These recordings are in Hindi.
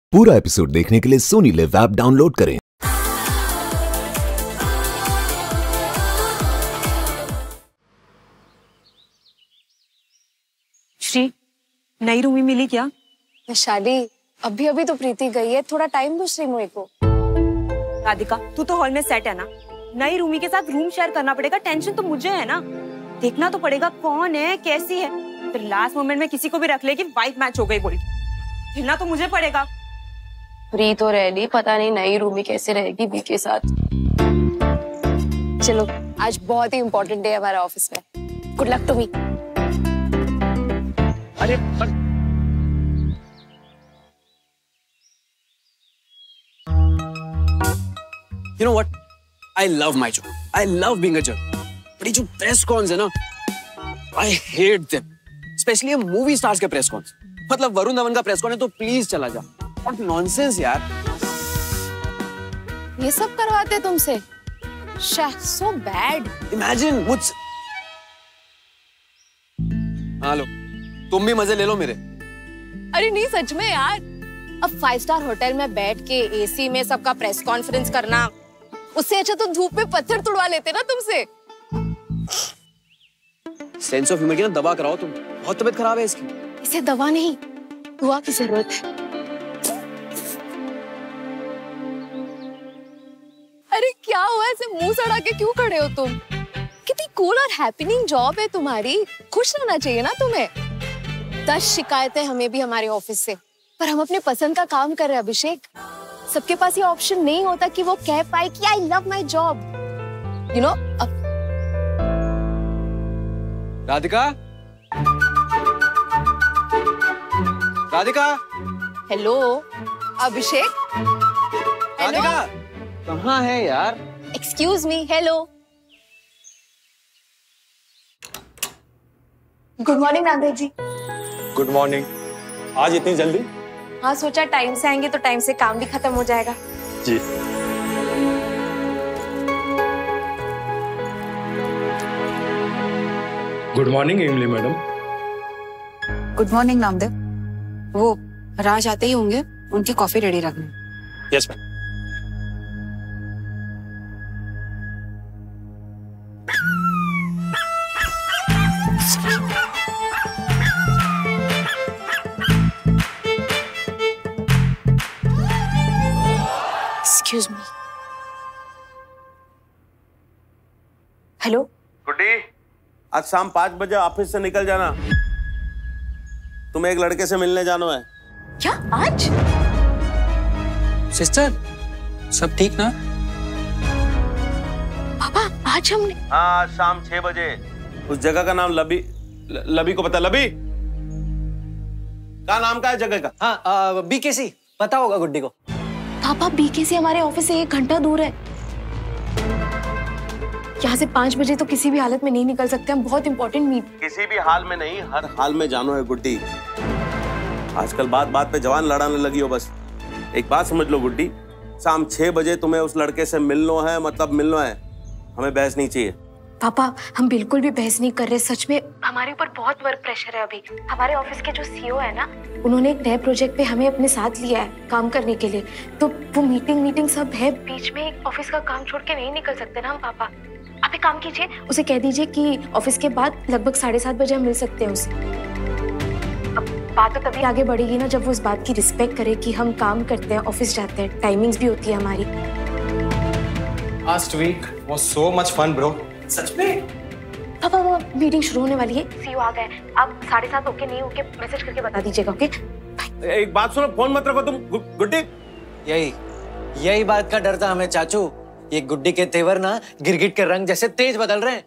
पूरा एपिसोड देखने के लिए सोनी लिव ऐप डाउनलोड करें। श्री, नई रूमी मिली क्या? वैशाली, अभी तो प्रीति गई है, थोड़ा टाइम दो श्रीमोई को। राधिका, तू तो हॉल में सेट है ना? नई रूमी के साथ रूम शेयर करना पड़ेगा, टेंशन तो मुझे है ना। देखना तो पड़ेगा कौन है, कैसी है। फिर लास्ट मोमेंट में किसी को भी रख ले कि वाइफ मैच हो गई बोल, हिलना तो मुझे पड़ेगा। प्री तो रह ली, पता नहीं नई रूमी कैसे रहेगी बी के साथ। चलो, आज बहुत ही इम्पोर्टेंट डे है हमारे ऑफिस में। Good luck to me. अरे You know what? I love my job. I love being a judge. But ये जो प्रेस कॉन्स है ना, I hate them. Especially movie stars के प्रेस कॉन्स। मतलब वरुण धवन का प्रेस कॉन है तो प्लीज चला जा। What nonsense यार। ये सब करवाते तुमसे? So bad. Imagine मुझसे। हाँ लो, तुम भी मजे ले लो मेरे। अरे नहीं, सच में यार। अब 5 स्टार होटल में बैठ के एसी में सबका प्रेस कॉन्फ्रेंस करना, उससे अच्छा तो धूप में पत्थर तुड़वा लेते ना तुमसे। सेंस ऑफ ह्यूमर की ना दवा कराओ तुम, बहुत तबीयत खराब है इसकी। इसे दवा नहीं, दुआ की जरूरत है। अरे क्या हुआ, ऐसे मुंह सड़ा के क्यों खड़े हो तुम? कितनी कूल और हैपनिंग जॉब है तुम्हारी, खुश रहना चाहिए ना तुम्हें। 10 शिकायतें हमें भी हमारे ऑफिस से, पर हम अपने पसंद का काम कर रहे हैं अभिषेक। सबके पास ये ऑप्शन नहीं होता कि वो कह पाए कि I love my job, you know. Radhika, Radhika. Hello Abhishek. Radhika कहाँ है यार? Excuse me. Hello, good morning Nanded ji. Good morning. आज इतनी जल्दी? हाँ, सोचा टाइम से आएंगे तो टाइम से काम भी खत्म हो जाएगा। जी। Good morning Imli madam. Good morning Namdev. वो राज आते ही होंगे, उनकी कॉफी रेडी रखना। Yes ma'am. Excuse me. Hello Guddi, आज शाम 5 बजे ऑफिस से निकल जाना, तुम्हें एक लड़के से मिलने जाना है। क्या आज? सिस्टर, सब ठीक ना? पापा, आज हमने? हाँ, आज शाम 6 बजे। उस जगह का नाम लबी को पता? लबी क्या नाम का है जगह का? हाँ, बीकेसी पता होगा गुड्डी को। पापा, बीके से हमारे ऑफिस से 1 घंटा दूर है। यहाँ से 5 बजे तो किसी भी हालत में नहीं निकल सकते, हम बहुत इंपॉर्टेंट मीट। किसी भी हाल में नहीं, हर हाल में जानो है गुड्डी। आजकल बात बात पे जवान लड़ाने लगी हो बस। एक बात समझ लो गुड्डी, शाम 6 बजे तुम्हें उस लड़के से मिलना है, मतलब मिलना है। हमें बहस नहीं चाहिए। पापा, हम बिल्कुल भी बहस नहीं कर रहे। सच में हमारे ऊपर बहुत वर्क प्रेशर है अभी। हमारे ऑफिस के जो सीईओ है ना, उन्होंने एक नए प्रोजेक्ट पे हमें अपने साथ लिया है काम करने के लिए। तो वो मीटिंग सब है, बीच में ऑफिस का काम छोड़ के नहीं निकल सकते ना हम। पापा, आप एक काम कीजिए, उसे कह दीजिए कि ऑफिस के बाद लगभग 7:30 बजे हम मिल सकते हैं उससे। अब बात तो तभी आगे बढ़ेगी ना जब वो इस बात की रिस्पेक्ट करे कि हम काम करते हैं, ऑफिस जाते हैं, टाइमिंग्स भी होती है हमारी। Last week was so much fun, bro. सच में? पापा, वो मीटिंग शुरू होने वाली है, सीईओ आ गए। आप 7:30 होके नहीं होके मैसेज करके बता दीजिएगा, ओके? एक बात सुनो, फोन मत रखो तुम। गुड्डी, यही बात का डर था हमें चाचू। ये गुड्डी के तेवर ना गिरगिट के रंग जैसे तेज बदल रहे हैं।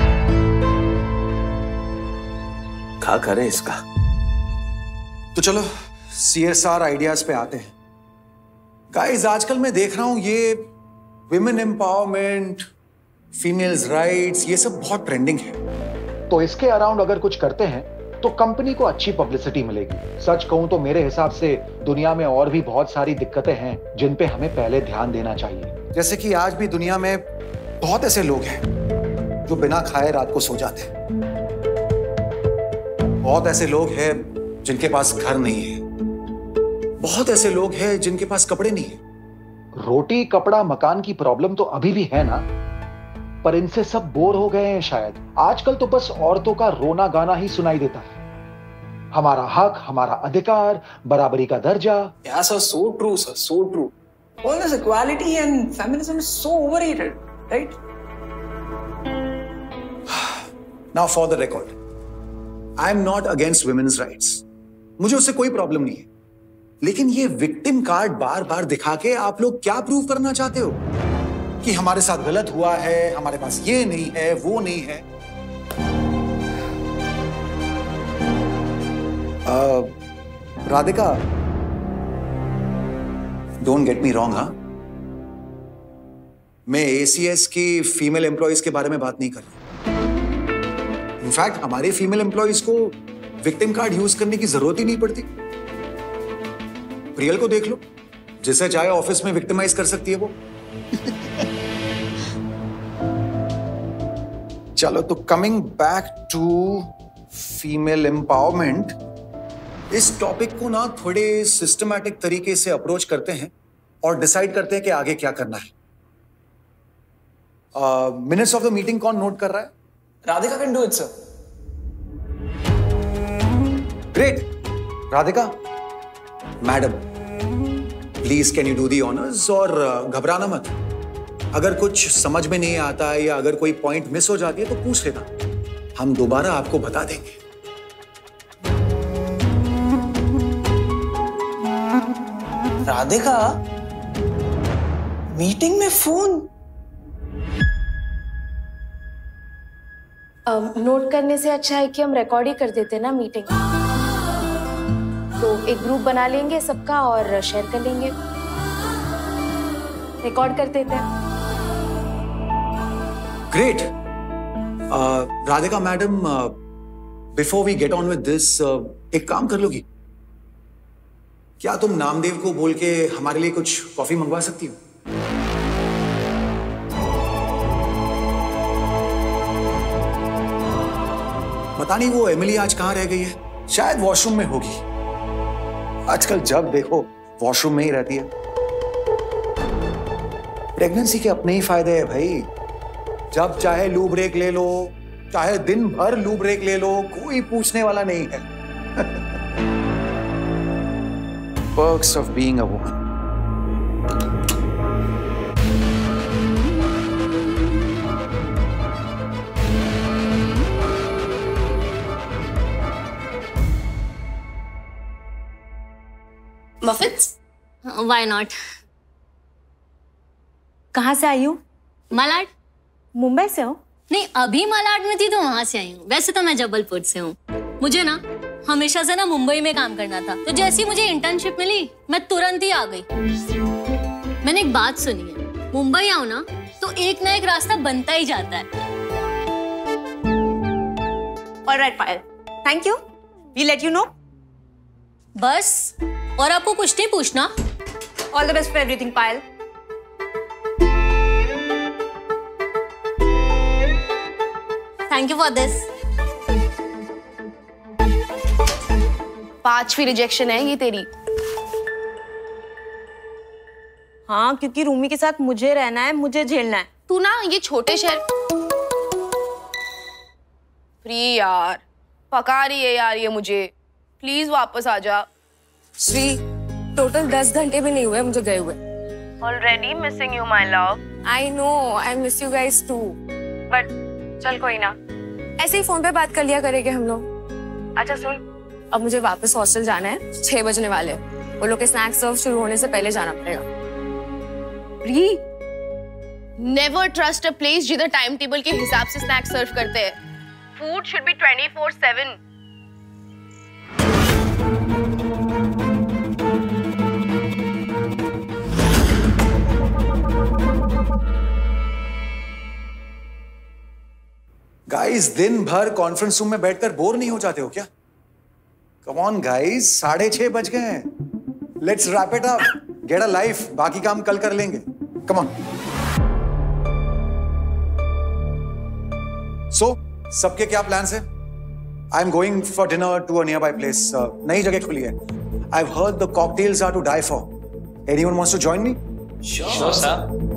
क्या करे इसका? तो चलो CSR आइडियाज पे आते हैं। गाइस, आजकल मैं देख रहा हूं ये विमेन एम्पावरमेंट, फीमेल्स राइट्स, ये सब बहुत ट्रेंडिंग है। तो इसके अराउंड अगर कुछ करते हैं तो कंपनी को अच्छी पब्लिसिटी मिलेगी। सच कहूं तो मेरे हिसाब से दुनिया में और भी बहुत सारी दिक्कतें हैं जिन पे हमें पहले ध्यान देना चाहिए। जैसे कि आज भी दुनिया में बहुत ऐसे लोग हैं जो बिना खाए रात को सो जाते हैं। बहुत ऐसे लोग हैं जिनके पास घर नहीं है, बहुत ऐसे लोग हैं जिनके पास कपड़े नहीं है। रोटी कपड़ा मकान की प्रॉब्लम तो अभी भी है ना, पर इनसे सब बोर हो गए हैं शायद। आजकल तो बस औरतों का रोना गाना ही सुनाई देता है। हमारा हक, हमारा अधिकार, बराबरी का दर्जा। Yeah, sir, so true, sir, so true. All this equality and feminism is so overrated, right? Now for the record, I am not against women's rights. मुझे उससे कोई प्रॉब्लम नहीं है, लेकिन ये विक्टिम कार्ड बार बार दिखा के आप लोग क्या प्रूव करना चाहते हो? कि हमारे साथ गलत हुआ है, हमारे पास ये नहीं है, वो नहीं है। Radhika, don't get me wrong, हाँ? मैं ACS की फीमेल एम्प्लॉइज के बारे में बात नहीं कर रहा। इनफैक्ट हमारे फीमेल एम्प्लॉइज को विक्टिम कार्ड यूज करने की जरूरत ही नहीं पड़ती। प्रियल को देख लो, जिसे चाहे ऑफिस में विक्टिमाइज कर सकती है वो। चलो, तो coming back to female empowerment, इस टॉपिक को ना थोड़े सिस्टमैटिक तरीके से अप्रोच करते हैं और डिसाइड करते हैं कि आगे क्या करना है। मिनट्स ऑफ द मीटिंग कौन नोट कर रहा है? Radhika can do it, sir. Great. Radhika madam, please can you do the honours? और घबराना मत, अगर कुछ समझ में नहीं आता है या अगर कोई पॉइंट मिस हो जाती है तो पूछ लेना, हम दोबारा आपको बता देंगे। राधिका, मीटिंग में फोन? नोट करने से अच्छा है कि हम रिकॉर्ड ही कर देते ना मीटिंग। तो एक ग्रुप बना लेंगे सबका और शेयर कर लेंगे, रिकॉर्ड कर देते हैं। Great. Radhika madam, before we get on with this, एक काम कर लोगी क्या? तुम नामदेव को बोल के हमारे लिए कुछ कॉफी मंगवा सकती हो? पता नहीं वो एमिली आज कहां रह गई है, शायद वॉशरूम में होगी। आजकल जब देखो वॉशरूम में ही रहती है। प्रेगनेंसी के अपने ही फायदे हैं भाई, जब चाहे लू ब्रेक ले लो, चाहे दिन भर लू ब्रेक ले लो, कोई पूछने वाला नहीं है। Perks of being a woman. Muffins? Why not? कहाँ से आई हो? मालाड। मुंबई से हो? नहीं, अभी मालाड में थी तो वहां से आई हूँ। वैसे तो मैं जबलपुर से हूँ। मुझे ना हमेशा से ना मुंबई में काम करना था, तो जैसे ही मुझे इंटर्नशिप मिली मैं तुरंत ही आ गई। मैंने एक बात सुनी है, मुंबई आओ ना तो एक ना एक रास्ता बनता ही जाता है। Alright Payal, thank you, we let you know. बस, और आपको कुछ नहीं पूछना? All the best for everything Payal. Thank you for this. 5वीं रिजेक्शन है ये तेरी। हाँ, क्योंकि रूमी के साथ मुझे रहना है, मुझे झेलना है। तू ना ये छोटे शहर फ्री यार, पका रही है यार ये मुझे, प्लीज वापस आ जा। श्री, टोटल 10 घंटे भी नहीं हुए मुझे गए हुए। Already missing you my love. I know, I miss you guys too, but चल कोई ना, ऐसे ही फोन पे बात कर लिया करेंगे हम लोग। अच्छा सुन, अब मुझे वापस हॉस्टल जाना है, 6 बजने वाले। वो लोग के स्नैक्स सर्व शुरू होने से पहले जाना पड़ेगा। नेवर ट्रस्ट अ प्लेस जिधर टाइम टेबल के हिसाब से स्नैक्स सर्व करते हैं। Food should be 24/7। गाइस, दिन भर कॉन्फ्रेंस रूम में बैठकर बोर नहीं हो जाते हो क्या? कम ऑन गाइस, 6:30 बज गए हैं। Let's wrap it up, get a life, बाकी काम कल कर लेंगे। Come on. सो सबके क्या प्लान्स है? I am going for dinner to a nearby place. नई जगह खुली है, I've heard the cocktails are to die for. Anyone wants to join me? Sure, sir.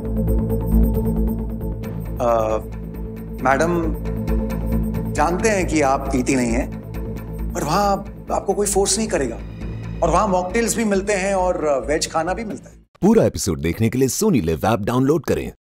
Madam, जानते हैं कि आप पीती नहीं हैं, पर वहां आपको कोई फोर्स नहीं करेगा और वहां मॉकटेल्स भी मिलते हैं और वेज खाना भी मिलता है। पूरा एपिसोड देखने के लिए सोनी लिव ऐप डाउनलोड करें।